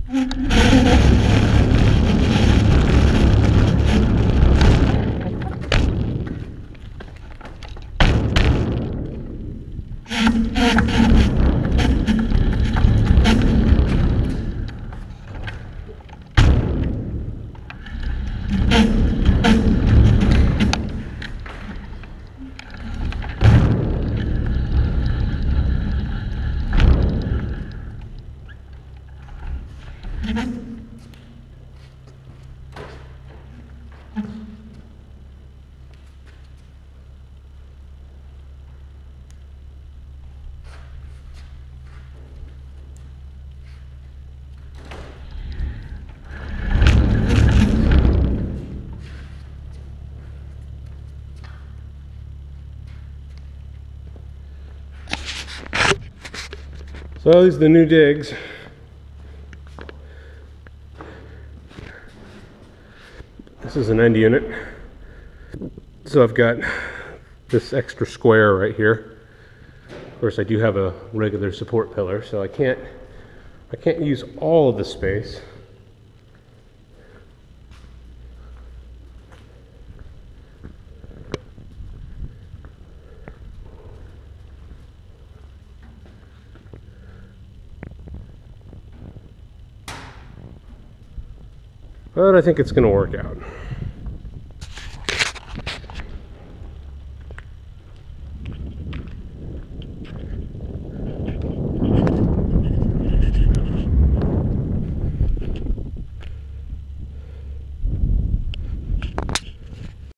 So these are the new digs. This is an end unit. So I've got this extra square right here. Of course, I do have a regular support pillar, so I can't use all of the space. But I think it's going to work out.